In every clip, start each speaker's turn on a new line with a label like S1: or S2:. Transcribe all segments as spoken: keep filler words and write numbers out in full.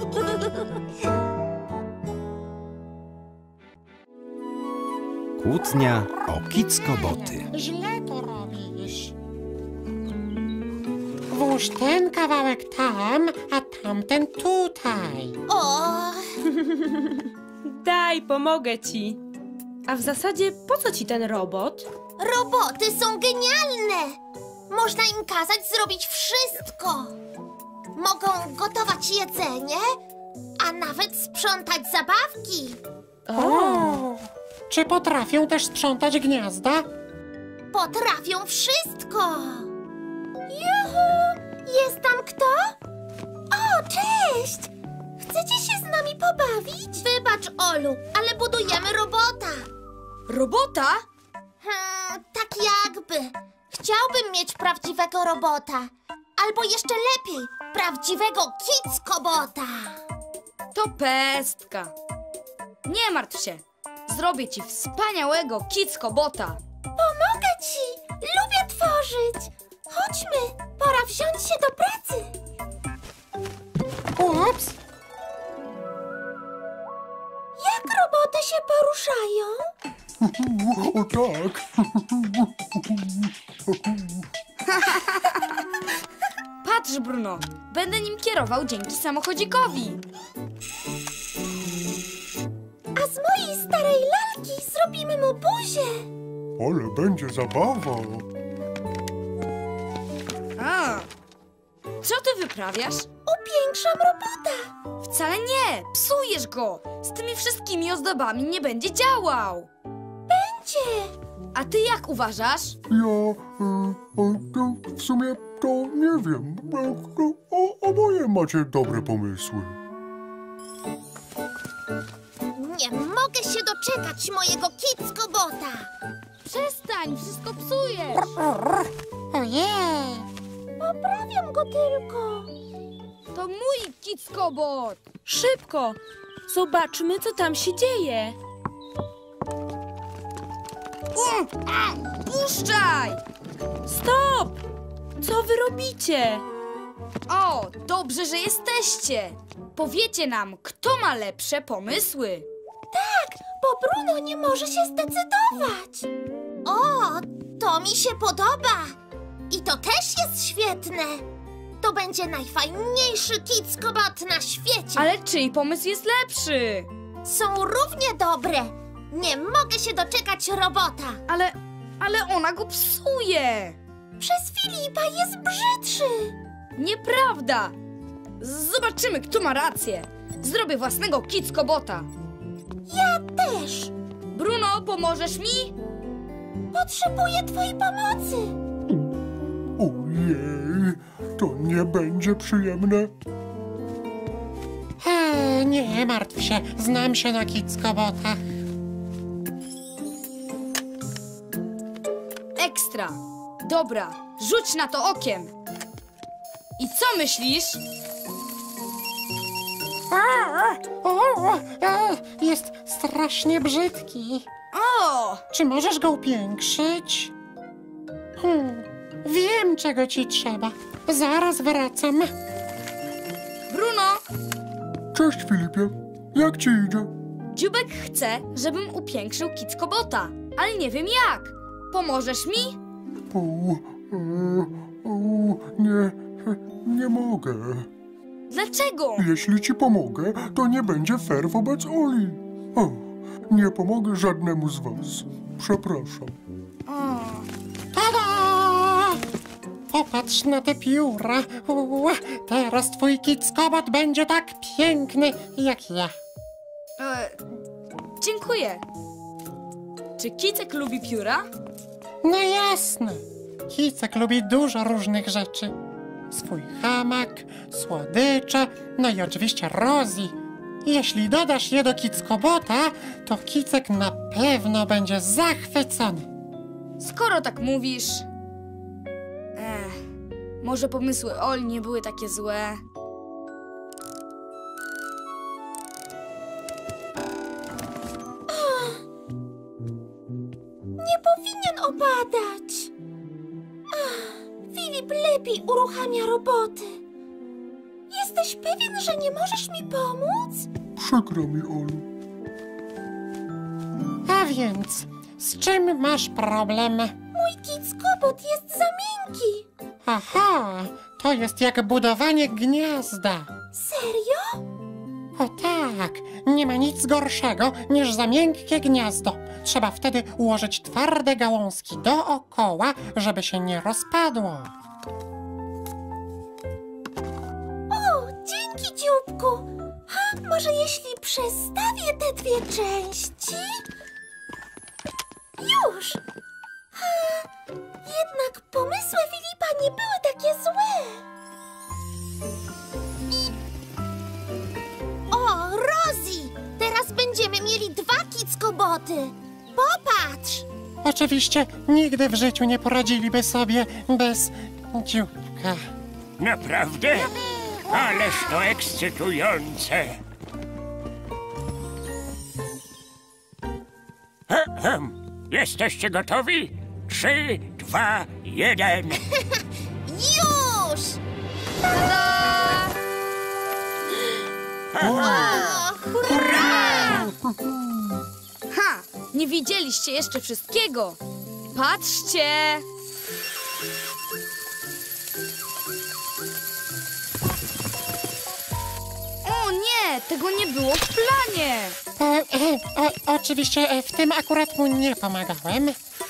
S1: Kłótnia o kickoboty.
S2: Źle to robisz. Włóż ten kawałek tam, a tamten tutaj.
S3: O!
S4: Daj, pomogę ci. A w zasadzie po co ci ten robot?
S3: Roboty są genialne! Można im kazać zrobić wszystko. Mogą gotować jedzenie, a nawet sprzątać zabawki.
S2: O! Czy potrafią też sprzątać gniazda?
S3: Potrafią wszystko. Juhu! Jest tam kto? O, cześć! Chcecie się z nami pobawić? Wybacz, Olu, ale budujemy robota.
S5: Robota?
S3: Hmm, tak jakby. Chciałbym mieć prawdziwego robota. Albo jeszcze lepiej, prawdziwego kickobota.
S5: To pestka. Nie martw się. Zrobię ci wspaniałego kickobota.
S3: Pomogę ci! Lubię tworzyć! Chodźmy, pora wziąć się do pracy.
S2: Ups!
S3: Jak roboty się poruszają?
S6: O tak.
S5: Patrz, Bruno. Będę nim kierował dzięki samochodzikowi.
S3: A z mojej starej lalki zrobimy mu buzię.
S6: Ale będzie zabawa.
S5: A, co ty wyprawiasz?
S3: Upiększam robota.
S5: Wcale nie. Psujesz go. Z tymi wszystkimi ozdobami nie będzie działał.
S3: Będzie.
S5: A ty jak uważasz?
S6: Ja e, e, to w sumie to nie wiem. E, to, o, oboje macie dobre pomysły.
S3: Nie mogę się doczekać mojego kickobota.
S5: Przestań, wszystko psujesz.
S2: Ojej!
S3: Poprawiam go tylko.
S5: To mój kickobot.
S4: Szybko! Zobaczmy, co tam się dzieje.
S5: Um, a, puszczaj!
S4: Stop! Co wy robicie?
S5: O, dobrze, że jesteście. Powiecie nam, kto ma lepsze pomysły.
S3: Tak, bo Bruno nie może się zdecydować. O, to mi się podoba. I to też jest świetne. To będzie najfajniejszy kickobot na świecie.
S5: Ale czyj pomysł jest lepszy?
S3: Są równie dobre. Nie mogę się doczekać robota.
S5: Ale, ale ona go psuje.
S3: Przez Filipa jest brzydszy.
S5: Nieprawda. Zobaczymy, kto ma rację. Zrobię własnego kickobota.
S3: Ja też.
S5: Bruno, pomożesz mi?
S3: Potrzebuję twojej pomocy.
S6: Ojej, to nie będzie przyjemne.
S2: E, nie martw się, znam się na kickobotach.
S5: Ekstra. Dobra, rzuć na to okiem. I co myślisz?
S2: O, o, e, jest strasznie brzydki.
S5: O!
S2: Czy możesz go upiększyć? Hmm, wiem, czego ci trzeba. Zaraz wracam.
S5: Bruno,
S6: Cześć, Filipie. Jak ci idzie?
S5: Dziubek chce, żebym upiększył kickobota, ale nie wiem jak. Pomożesz mi?
S6: O, e, o, nie, nie mogę.
S5: Dlaczego?
S6: Jeśli ci pomogę, to nie będzie fair wobec Oli. O, nie pomogę żadnemu z was. Przepraszam.
S5: O.
S2: Tada! Popatrz na te pióra. U, teraz twój kickobot będzie tak piękny jak ja.
S5: E, dziękuję. Czy Kicek lubi pióra?
S2: No jasne. Kicek lubi dużo różnych rzeczy. Swój hamak, słodycze, no i oczywiście Rosie. Jeśli dodasz je do kickobota, to Kicek na pewno będzie zachwycony.
S5: Skoro tak mówisz... Ech, może pomysły Oli nie były takie złe.
S3: Nie powinien opadać. Ach, Filip lepiej uruchamia roboty. Jesteś Jesteś pewien, że nie możesz mi pomóc?
S6: Przykro mi, Olu.
S2: A więc, z czym masz problem?
S3: Mój kickobot jest za miękki.
S2: Aha, to jest jak budowanie gniazda.
S3: Serio?
S2: O tak, nie ma nic gorszego niż za miękkie gniazdo. Trzeba wtedy ułożyć twarde gałązki dookoła, żeby się nie rozpadło.
S3: O, dzięki, dzióbku. Ha, może jeśli przestawię te dwie części? Już! Ha, jednak pomysły Filipa nie były takie złe. O, Rosie! Teraz będziemy mieli dwa kickoboty. Popatrz!
S2: Oczywiście nigdy w życiu nie poradziliby sobie bez dzióbka.
S7: Naprawdę? Ależ to ekscytujące! Ehem. Jesteście gotowi? Trzy, dwa, jeden.
S3: Już!
S5: Ha! Nie widzieliście jeszcze wszystkiego. Patrzcie! O nie! Tego nie było w planie!
S2: E, e, o, oczywiście e, w tym akurat mu nie pomagałem.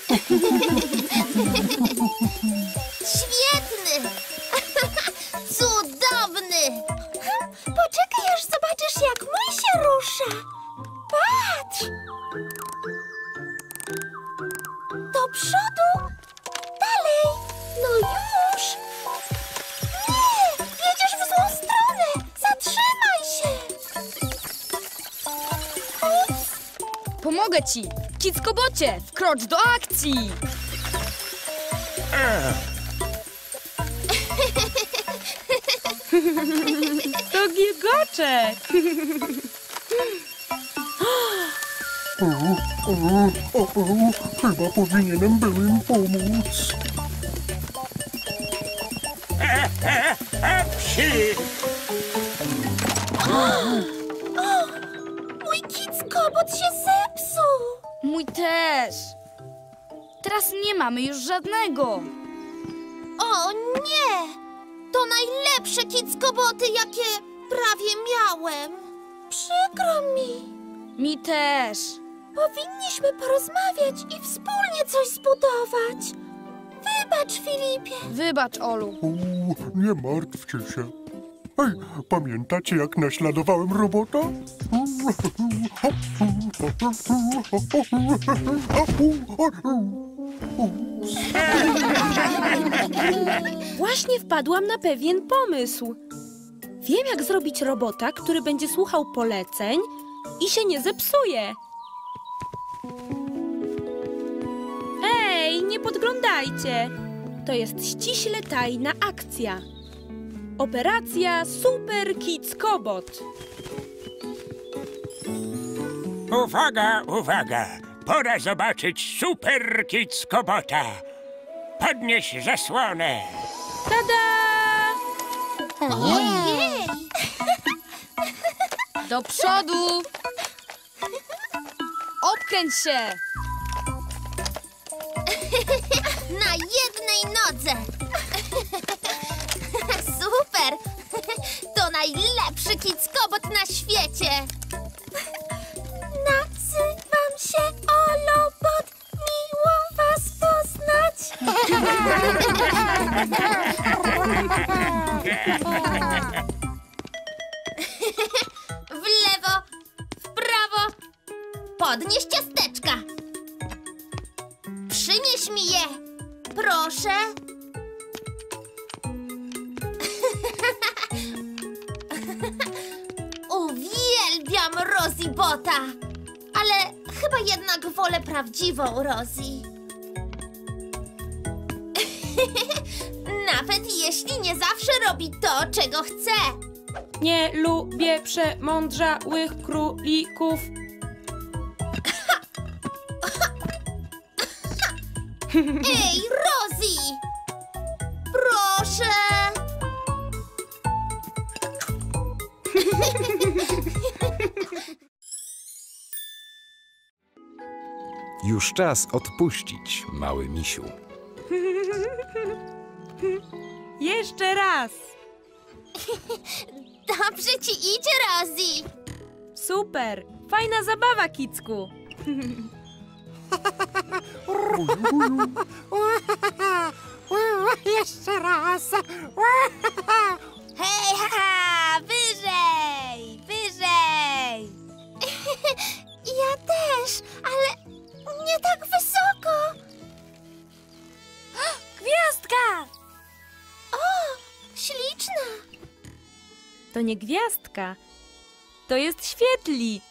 S3: Świetny! Cudowny! Poczekaj, aż zobaczysz, jak mój się rusza. Patrz! Do przodu! Dalej! No już! Nie! Jedziesz w złą stronę! Zatrzymaj się! Ups!
S5: Pomogę ci! Kickobocie, wkrocz do akcji!
S4: To giegoczek.
S6: O, o, o, o, chyba powinienem był im pomóc.
S7: Psi!
S3: Mój kickobot się zepsuł!
S5: Mój też! Teraz nie mamy już żadnego!
S3: O nie! To najlepsze kickoboty, jakie prawie miałem. Przykro mi.
S5: Mi też!
S3: Powinniśmy porozmawiać i wspólnie coś zbudować. Wybacz, Filipie.
S5: Wybacz, Olu.
S6: O, nie martwcie się. Ej, pamiętacie, jak naśladowałem robota?
S4: Właśnie wpadłam na pewien pomysł. Wiem, jak zrobić robota, który będzie słuchał poleceń i się nie zepsuje. Ej, nie podglądajcie. To jest ściśle tajna akcja. Operacja Super Kickobot.
S7: Uwaga, uwaga! Pora zobaczyć Super Kickobota. Podnieś zasłonę.
S4: Tada!
S3: Ojej!
S5: Do przodu! Obkręć się!
S3: Na jednej nodze. Super! To najlepszy kickobot na świecie. Nazywam się Olobot. Miło was poznać. W lewo, w prawo. Podnieś ciasteczka. Przynieś mi je. Proszę. Uwielbiam Rosie Bota. Ale chyba jednak wolę prawdziwą Rosie. Nawet jeśli nie zawsze robi to, czego chce.
S4: Nie lubię przemądrzałych królików.
S3: Ej, Rosie! Proszę!
S1: Już czas odpuścić, mały misiu.
S4: Jeszcze raz.
S3: Dobrze ci idzie, Rosie.
S4: Super. Fajna zabawa, Kicku.
S2: Jeszcze raz.
S5: Hej, haha! Wyżej! Wyżej!
S3: Ja też, ale nie tak wysoko.
S5: Gwiazdka!
S3: O, śliczna.
S4: To nie gwiazdka. To jest świetlik.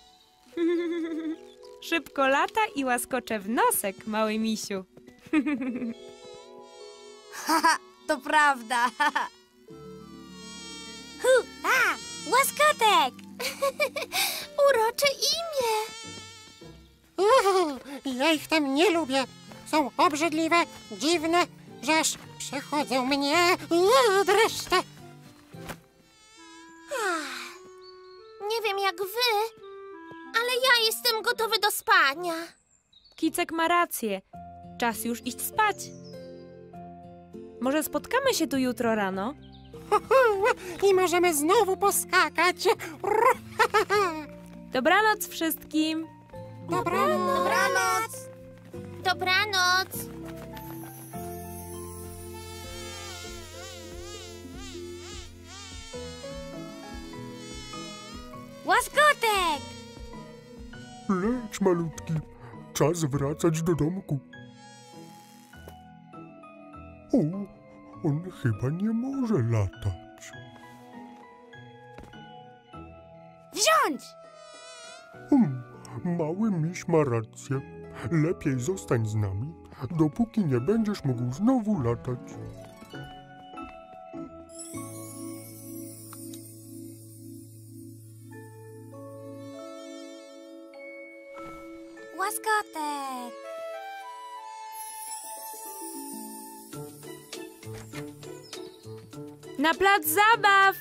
S4: Szybko lata i łaskocze w nosek, mały misiu.
S5: Haha, to prawda. Hu, a, łaskotek!
S3: Urocze imię.
S2: Uhu, ja ich tam nie lubię. Są obrzydliwe, dziwne, że aż przechodzą mnie uuu, dreszcze.
S3: Ach, nie wiem jak wy, ale ja jestem gotowy do spania.
S4: Kicek ma rację. Czas już iść spać. Może spotkamy się tu jutro rano?
S2: Uhu, I możemy znowu poskakać.
S4: Dobranoc wszystkim.
S2: Dobranoc.
S3: Dobranoc. Dobranoc.
S5: Łaskotek!
S6: Leć, malutki. Czas wracać do domku. O, on chyba nie może latać.
S5: Wziąć!
S6: Hmm, mały miś ma rację. Lepiej zostań z nami, dopóki nie będziesz mógł znowu latać.
S5: Łaskotek!
S4: Na plac zabaw!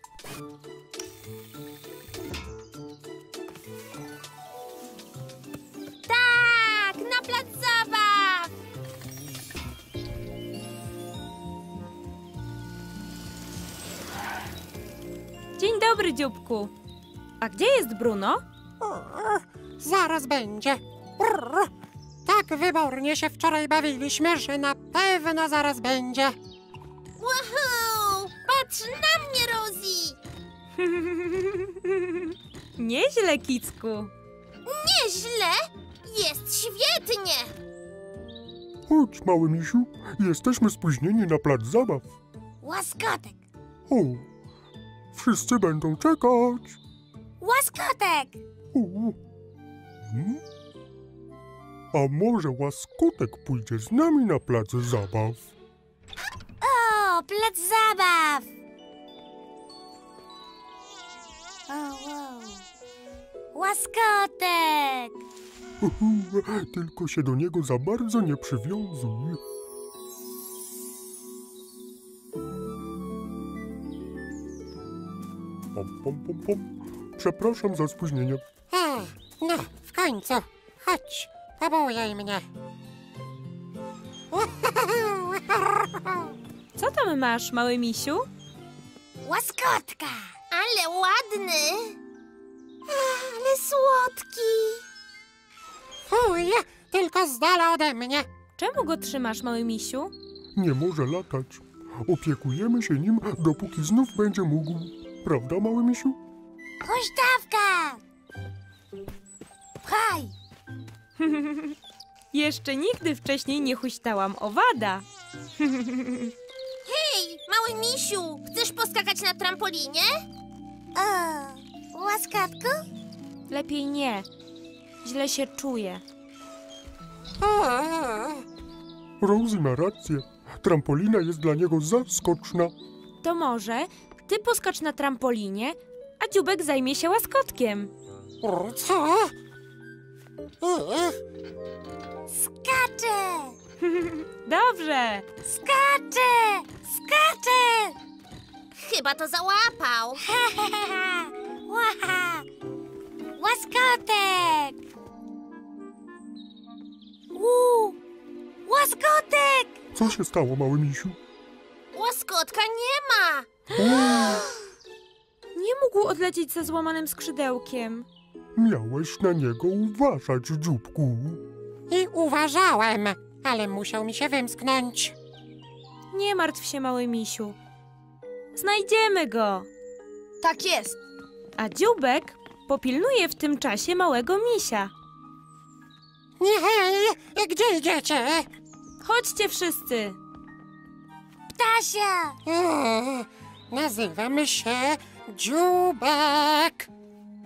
S3: Tak, na plac zabaw.
S4: Dzień dobry, dzióbku. A gdzie jest Bruno?
S2: Zaraz będzie. Brr. Tak wybornie się wczoraj bawiliśmy, że na pewno zaraz będzie.
S3: Woohoo! Patrz na mnie, Rosie.
S4: Nieźle, Kicku.
S3: Nieźle. Jest świetnie.
S6: Chodź, mały misiu, jesteśmy spóźnieni na plac zabaw.
S5: Łaskotek!
S6: O, wszyscy będą czekać.
S5: Łaskotek!
S6: O. Hmm? A może łaskotek pójdzie z nami na plac zabaw?
S5: O, plac zabaw! O, wow. Łaskotek!
S6: Uhu, tylko się do niego za bardzo nie przywiązuj. Pom, pom, pom, pom. Przepraszam za spóźnienie.
S2: A, no, w końcu. Chodź, pobujaj mnie.
S4: Co tam masz, mały misiu?
S5: Łaskotka!
S3: Ale ładny. Ale słodki.
S2: Fuj, tylko z dala ode mnie.
S4: Czemu go trzymasz, mały misiu?
S6: Nie może latać. Opiekujemy się nim, dopóki znów będzie mógł. Prawda, mały misiu?
S5: Huśtawka! Pchaj!
S4: Jeszcze nigdy wcześniej nie huśtałam owada.
S3: Hej, mały misiu, chcesz poskakać na trampolinie?
S5: O, łaskotku?
S4: Lepiej nie. Źle się czuję.
S6: Rosie ma rację. Trampolina jest dla niego za skoczna.
S4: To może ty poskacz na trampolinie, a dzióbek zajmie się łaskotkiem.
S2: Co?
S5: Skacze!
S4: Dobrze.
S5: Skacze! Skacze!
S3: Chyba to załapał.
S5: Ha, ha, ha, ha.
S6: Co się stało, mały misiu?
S3: Łaskotka nie ma.
S4: Nie mógł odlecieć ze złamanym skrzydełkiem.
S6: Miałeś na niego uważać, dzióbku.
S2: I uważałem, ale musiał mi się wymsknąć.
S4: Nie martw się, mały misiu. Znajdziemy go.
S5: Tak jest.
S4: A dzióbek popilnuje w tym czasie małego misia.
S2: Nie, hej, gdzie idziecie?
S4: Chodźcie wszyscy.
S3: Ptasia.
S2: O, nazywam się Dzióbek.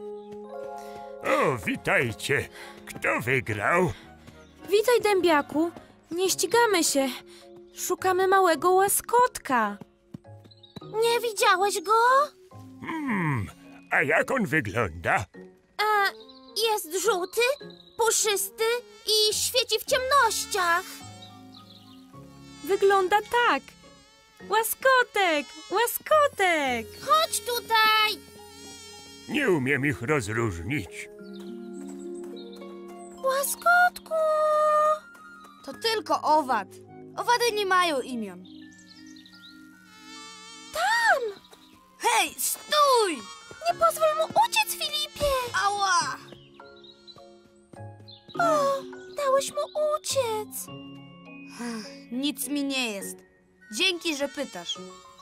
S7: O, witajcie. Kto wygrał?
S4: Witaj, dębiaku. Nie ścigamy się. Szukamy małego łaskotka.
S3: Nie widziałeś go?
S7: Hmm, a jak on wygląda?
S3: A, jest żółty, puszysty i świeci w ciemnościach.
S4: Wygląda tak. Łaskotek! Łaskotek!
S3: Chodź tutaj.
S7: Nie umiem ich rozróżnić.
S3: Łaskotku.
S5: To tylko owad. Owady nie mają imion.
S3: Tam.
S5: Hej, stój!
S3: Nie pozwól mu uciec, Filipie.
S5: Ała!
S3: O, dałeś mu uciec.
S5: Nic mi nie jest. Dzięki, że pytasz.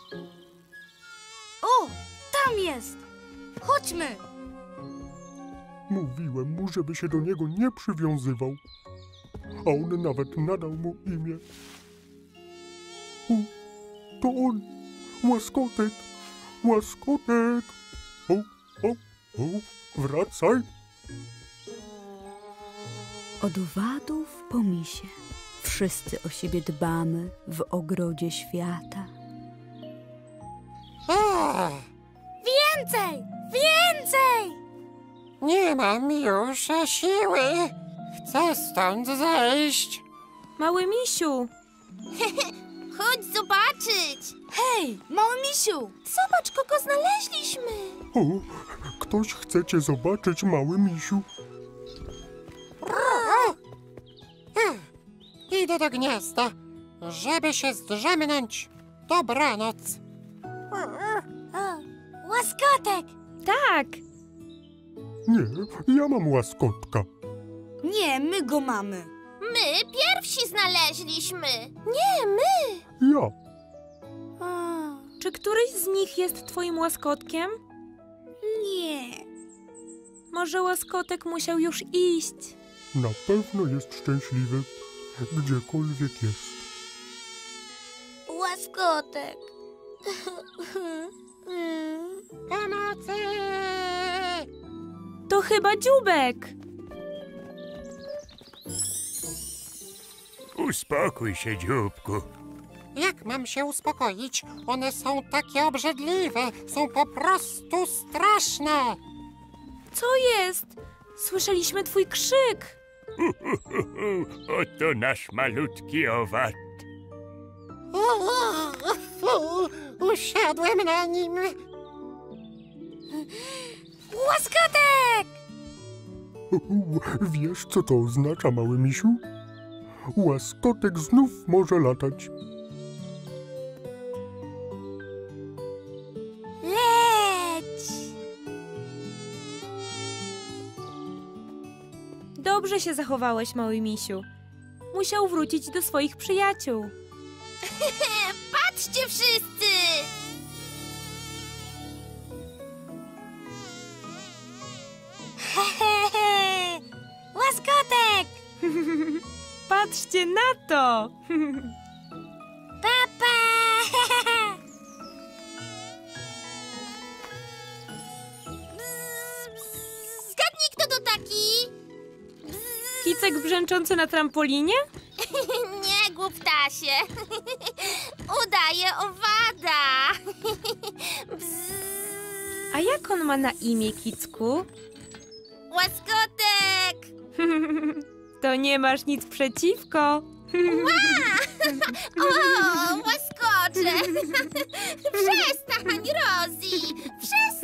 S5: O, tam jest! Chodźmy!
S6: Mówiłem mu, żeby się do niego nie przywiązywał. A on nawet nadał mu imię. O, to on! Łaskotek! Łaskotek! O, o, o, wracaj!
S8: Od owadów po misie. Wszyscy o siebie dbamy w ogrodzie świata.
S2: O,
S3: Więcej, więcej.
S2: nie mam już siły. Chcę stąd zejść.
S4: Mały misiu!
S3: Chodź zobaczyć.
S5: Hej, mały misiu!
S3: Zobacz, kogo znaleźliśmy.
S6: O, ktoś chce cię zobaczyć, mały misiu.
S2: Idę do gniazda, żeby się zdrzemnąć. Dobranoc.
S3: O, łaskotek.
S4: Tak!
S6: Nie, ja mam łaskotka.
S5: Nie, my go mamy.
S3: My pierwsi znaleźliśmy. Nie, my.
S6: Ja.
S3: O,
S4: Czy któryś z nich jest twoim łaskotkiem?
S5: Nie.
S4: Może łaskotek musiał już iść?
S6: Na pewno jest szczęśliwy, gdziekolwiek jest.
S3: łaskotek.
S2: Pomocy!
S4: To chyba dzióbek!
S7: Uspokój się, dzióbku.
S2: Jak mam się uspokoić? One są takie obrzydliwe. Są po prostu straszne.
S4: Co jest? Słyszeliśmy twój krzyk.
S7: Oto nasz malutki owad.
S2: Usiadłem na nim.
S3: Łaskotek!
S6: Uhu, wiesz, co to oznacza, mały misiu? Łaskotek znów może latać.
S3: Leć!
S4: Dobrze się zachowałeś, mały misiu. Musiał wrócić do swoich przyjaciół.
S3: Patrzcie wszyscy! Hehehe! Łaskotek!
S4: Patrzcie na to!
S3: Papa! Zgadnij, kto to taki?
S4: Kicek brzęczący na trampolinie?
S3: Nie, głuptasie. Udaje owada.
S4: A jak on ma na imię, Kicku?
S3: Łaskotek!
S4: To nie masz nic przeciwko.
S3: O, łaskocze! Przestań, Rosie! Przestań!